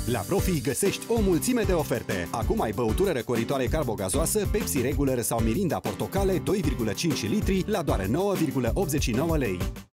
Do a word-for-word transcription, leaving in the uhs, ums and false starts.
La Profi găsești o mulțime de oferte. Acum ai băutură răcoritoare carbogazoasă, Pepsi Regular sau Mirinda Portocale doi virgulă cinci litri la doar nouă virgulă optzeci și nouă lei.